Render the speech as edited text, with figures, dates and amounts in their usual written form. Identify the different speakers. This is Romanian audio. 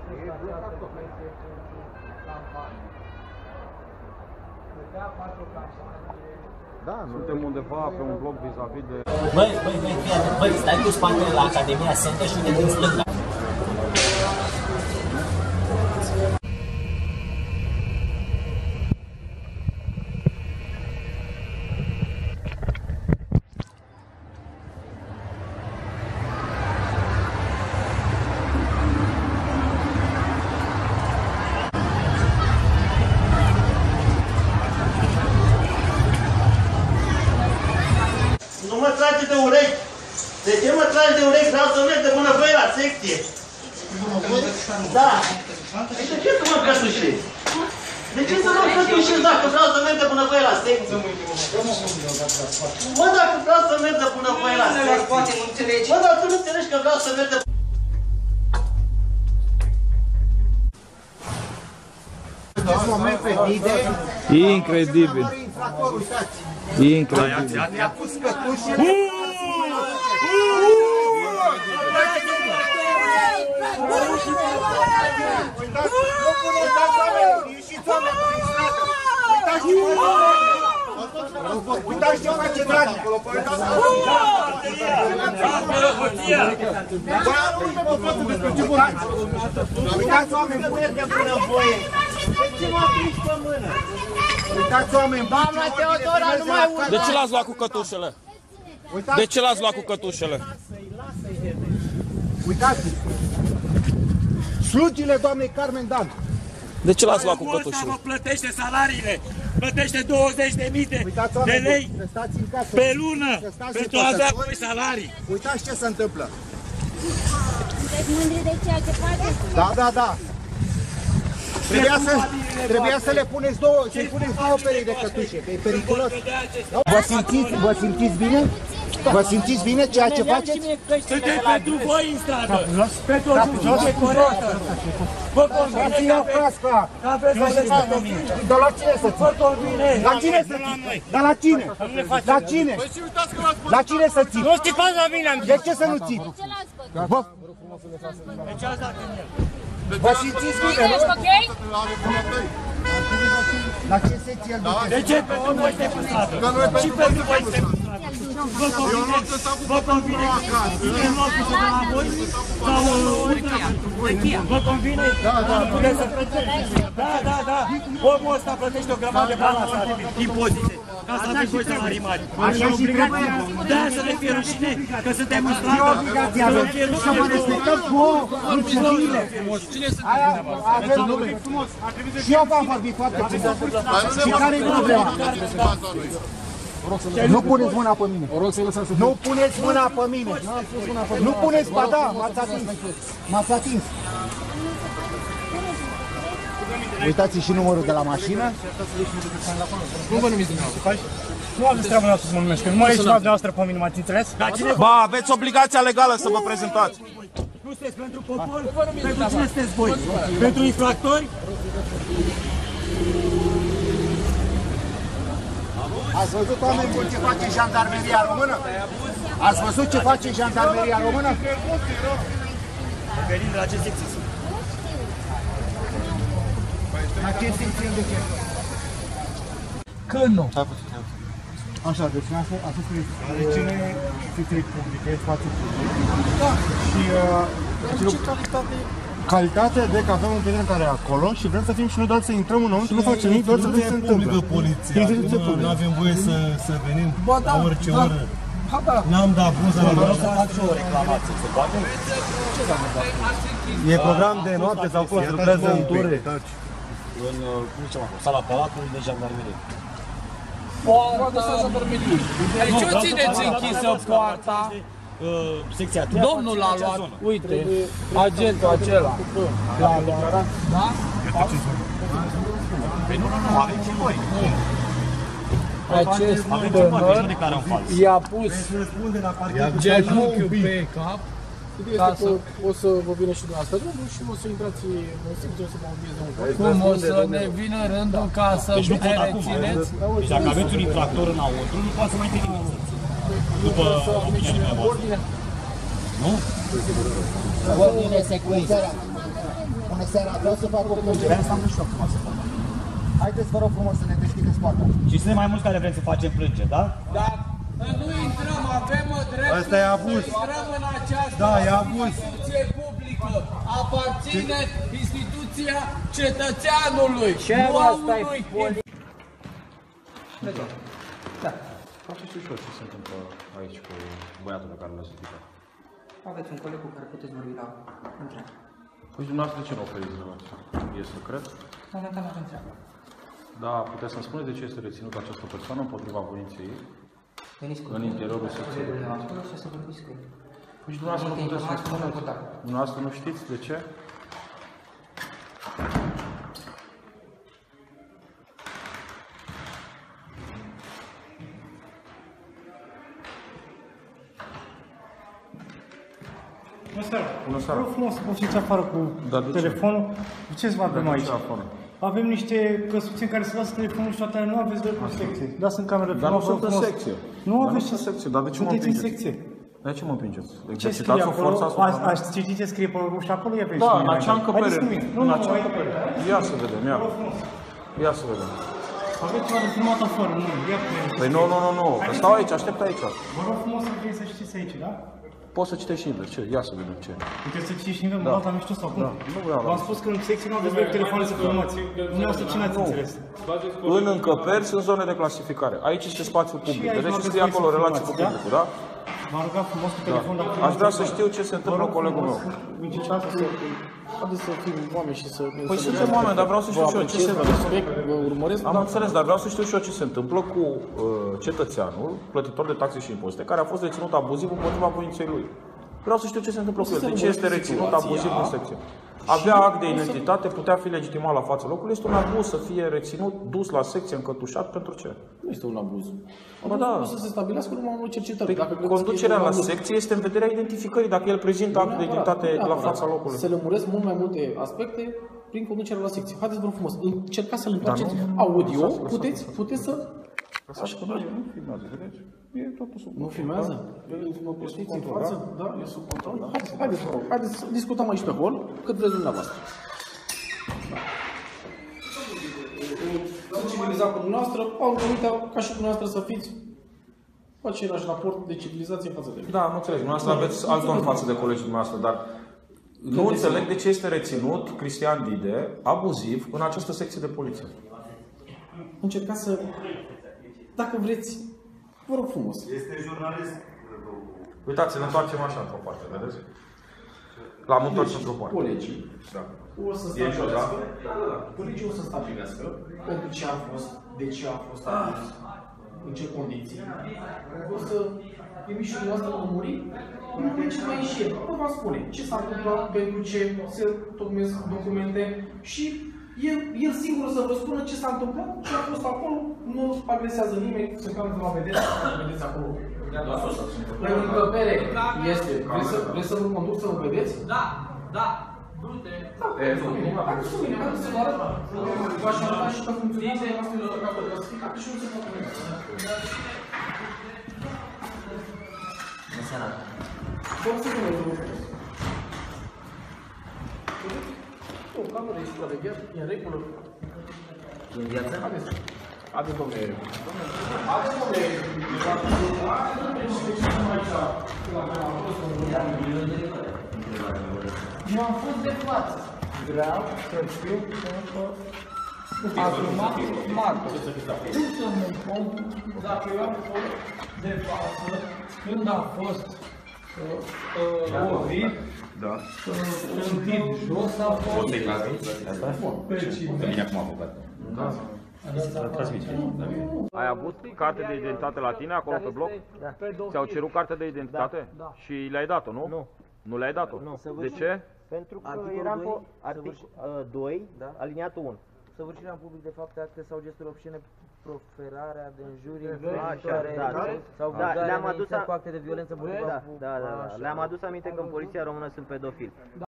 Speaker 1: Da, suntem undeva pe un bloc vis-a-vis de...
Speaker 2: Băi, stai cu spatele la Academia Center și uite din stânga.
Speaker 3: Nu mă trage de urechi! De ce mă trage de urechi? Vreau să merg de bunăvoie la secție! Da! De ce să mă cătușesc? De ce să mă cătușesc dacă vreau să merg de bunăvoie la secție? Mă, dacă vreau să merg de bunăvoie la secție! Mă, dar tu nu înțelegi că vreau să merg de...
Speaker 1: Incredibil! Incredibil!
Speaker 4: I-a pus cătușele! Uitați ce face Dragnea! Uitați oameni, puneți până în voie! De ce m-a prins pe mână? Uitați oameni, doamna Teodora, nu mai urma!
Speaker 1: De ce l-ați luat cu cătușele? De ce l-ați luat cu cătușele?
Speaker 4: Uitați-vă! Slugile doamnei Carmen Dan!
Speaker 1: De ce l-ați luat cu cătușele?
Speaker 5: Mă plătește salariile, plătește 20.000 de lei pe lună pentru a avea voi salarii.
Speaker 4: Uitați ce se întâmplă.
Speaker 6: Sunteți mândri de ceea ce faceți?
Speaker 4: Da, da, da. Trebuia să le puneți două perechi de cătușe, că e periculos. Vă simțiți bine? Vă simțiți bine ceea ce faceți?
Speaker 5: Suntem pentru voi în stradă, pentru o justiție corectă. Vă convine că aveți o legătură.
Speaker 4: Dar la cine să ții?
Speaker 5: Vă convine.
Speaker 4: La cine să ții? Dar la cine? La cine? La cine să ții?
Speaker 5: Nu Știpan la mine am zis.
Speaker 4: De ce să nu ții?
Speaker 6: Ce l-ați făcut?
Speaker 5: Deci asta când e.
Speaker 4: Vă simțiți bine, nu?
Speaker 6: Ești ok?
Speaker 4: La ce secție îl duceți?
Speaker 5: De ce pentru voi suntem în stradă? Și pentru voi suntem în stradă. Vă convine suntem locul de la voi? Sau vă convine? Da. Omul ăsta plătește o grămadă de bani la stat, impozite. Ca să aveți voi salarii mari.
Speaker 4: Așa și trebuie.
Speaker 5: Da, să ne fie rușine că suntem în stradă.
Speaker 4: Obligația avem să vă respectăm vouă rușinile. Și eu v-am vorbit foarte frumos. Și care e problema? Nu puneți mâna pe mine. Nu puneți mâna pe mine. Nu puneți, ba da, m-ați atins. M-ați atins. Uitați și numărul de la mașină.
Speaker 7: Nu vă numiți dumneavoastră. Nu aveți treaba noastră să mă numesc, că nu mai ești dumneavoastră pe mine, m-ați înțeles?
Speaker 1: Ba, aveți obligația legală să vă prezentați.
Speaker 5: Nu sunteți pentru popor? Pentru cine sunteți voi? Pentru infractori?
Speaker 4: Ați văzut, oameni buni, ce face jandarmeria română? Ați văzut ce face jandarmeria română?
Speaker 5: Venim de la ce secție sunt?
Speaker 4: La ce secție îl duce?
Speaker 7: Când nu?
Speaker 4: Așa, deci a fost reține secție publică, e spațiu public. Și calitate de că avem un prieten care e acolo și vrem să fim și noi doar să intrăm înăuntru, nu facem nimic, doar să vedem ce se întâmplă.
Speaker 8: Nu avem voie să venim la orice oră. N-am dat buza la noi.
Speaker 2: Să fac și o reclamație, se poate?
Speaker 8: E program de noapte sau cum se lucrează în ture.
Speaker 2: În, cum zicem acolo, sala Palatului de Jandarmerie.
Speaker 7: Aici o țineți închisă poarta.
Speaker 2: Secția 3.
Speaker 7: Domnul l-a luat, uite, agentul acela. L-a luat, da?
Speaker 2: Nu, avem și voi.
Speaker 7: Acest tânăr i-a pus genunchiul pe cap. Ca să o să vă vină și dumneavoastră și o să intrați în secție, o să vă învieze un cod. Cum o să ne vină rândul ca să ne rețineți?
Speaker 2: Deci dacă aveți un infractor înăuntru, nu poate să mai intre nimeni. După opinia dumneavoastră. Nu?
Speaker 6: Ordine securitate.
Speaker 4: Bună seara, vreau să fac o plângere. Asta am și acum să fac. Haideți, vă rog frumos, să ne deschideți poarta.
Speaker 2: Și suntem mai mulți care vrem să facem plângeri, da?
Speaker 7: Da, nu intrăm, avem dreptul.
Speaker 8: Asta e abuz.
Speaker 7: Să intrăm în această instituție publică. Aparține instituția cetățeanului, nu a unui
Speaker 1: Da. Faceți și ce se întâmplă aici cu băiatul pe care l-a ridicat.
Speaker 9: Aveți un coleg cu care puteți vorbi la întreabă.
Speaker 1: Păi dumneavoastră de ce nu oferiți informația? E secret?
Speaker 9: Momentan avem treabă.
Speaker 1: Da, puteți să-mi spuneți de ce este reținută această persoană împotriva voinței ei?
Speaker 9: Veniți cu
Speaker 1: în interiorul secției de poliție.
Speaker 9: acolo și să vorbiți cu el.
Speaker 1: Păi și dumneavoastră nu puteți să-mi spuneți? Dumneavoastră nu știți de ce?
Speaker 5: Bună seara!
Speaker 1: Bună seara!
Speaker 5: Vreau frumos să poftiți afară cu telefonul. De ce să avem aici? Avem niște căsuțeni care se lasă telefonul și toate alea. Nu aveți dreptul în secție. Dați în cameră.
Speaker 1: Dar nu sunt în secție.
Speaker 5: Nu aveți
Speaker 1: în secție. Dar de ce mă
Speaker 5: sunteți în
Speaker 1: împingeți?
Speaker 5: secție.
Speaker 1: De ce mă împingeți?
Speaker 5: Ce scrie acolo? Ați citit ce scrie pe ușa acolo?
Speaker 1: Da, în acea încăpere.
Speaker 5: În acea încăpere.
Speaker 1: Ia să vedem, ia. Ia să vedem.
Speaker 5: Aveți ceva de filmat afară, nu?
Speaker 1: Păi nu. Că stau aici, aștept aici.
Speaker 5: Vă rog frumos să veniți să știți aici, da?
Speaker 1: Poți să citești invers, ce? Ia să vedem ce.
Speaker 5: Puteți să citiți invers, mă la mișto sau cum?
Speaker 1: Da, nu vreau.
Speaker 5: V-am spus că în secție nu aveți voie telefoane să filmați. Dumneavoastră ce n-ați înțeles?
Speaker 1: În încăperi sunt zone de clasificare. Aici este spațiul public. Vedeți ce scrie acolo, relații cu publicul, da?
Speaker 5: M-am rugat frumos cu telefon, dacă
Speaker 1: aș vrea să știu ce se întâmplă cu colegul meu.
Speaker 7: Haideți să fim oameni și să...
Speaker 1: Păi suntem oameni, dar vreau să știu și eu ce se întâmplă.
Speaker 7: Vă urmăresc,
Speaker 1: am înțeles, dar vreau să știu și eu ce se întâmplă cu cetățeanul, plătitor de taxe și impozite, care a fost reținut abuziv împotriva voinței lui. Vreau să știu ce se întâmplă cu el, de ce este reținut abuziv în secție. Avea act de identitate, putea fi legitimat la fața locului, este un abuz să fie reținut, dus la secție, încătușat, pentru ce?
Speaker 7: Nu este un abuz.
Speaker 1: Bă, da.
Speaker 7: Nu să se stabilească urma unui cercetări.
Speaker 1: Conducerea la secție este în vederea identificării, dacă el prezintă act de identitate la fața locului.
Speaker 7: Se lămuresc mult mai multe aspecte prin conducerea la secție. Haideți, vă frumos, încercați să-l întoarceți audio, puteți să...
Speaker 1: Așa că nu filmează, vedeți? E totul sub.
Speaker 7: Nu filmează? Mă postiți în față? Da, e sub control. Haideți să discutăm aici pe hol, cât vreți dumneavoastră. Sunt civilizat cu dumneavoastră, au venit ca și dumneavoastră să fiți același raport de civilizație față de mine.
Speaker 1: Da, nu înțeleg. Dumneavoastră aveți alt ton față de colegii dumneavoastră, dar nu înțeleg de ce este reținut Cristian Dide, abuziv, în această secție de poliție.
Speaker 7: Încercați să... Dacă vreți, vă rog frumos.
Speaker 8: Este jurnalist.
Speaker 1: Uitați, ne întoarcem așa într-o parte, vedeți? L-am întors într-o parte.
Speaker 7: Colegii o să stabilească, colegii o să stabilească pentru ce a fost, de ce a fost adus, în ce condiții. O să primi și dumneavoastră lămuriri, până ce mai ieși el. Vă va spune ce s-a întâmplat, pentru ce se tocmesc documente și el singur să vă spună ce s-a întâmplat, ce a fost acolo, nu agresează nimeni, se cam de la vedere, vedeți acolo. La încăpere este. Vreți să vă conduc să vă vedeți?
Speaker 9: Da. Brute.
Speaker 7: Haideți cu mine, haideți să vă arăt. V-aș arăta și pe funcționează noastră de clasificat și nu se poate vedea.
Speaker 9: Bună seara.
Speaker 7: Vă să vă vedeți. O cameră e supravegheată, e în regulă.
Speaker 9: În viață?
Speaker 7: Haideți, domnule.
Speaker 9: Eu am fost de față.
Speaker 7: Vreau să știu acum martor.
Speaker 9: Cum să-mi pun dacă eu am fost de față când a fost lovit, trântit jos, a fost
Speaker 1: Ai avut carte de identitate la tine acolo pe bloc?
Speaker 9: Da.
Speaker 1: Ți-au cerut carte de identitate?
Speaker 9: Da.
Speaker 1: Și le-ai dat-o, nu?
Speaker 9: Nu.
Speaker 1: Nu le-ai dat-o?
Speaker 9: Nu.
Speaker 1: De ce?
Speaker 9: Pentru că eram pe articol 2, aliniatul 1. Săvârșirea în public de fapte, acte sau gesturi obscene, proferarea de înjuri, sau vulgare, cu acte de violență împotriva.
Speaker 6: Le-am adus aminte că în poliția română sunt pedofili.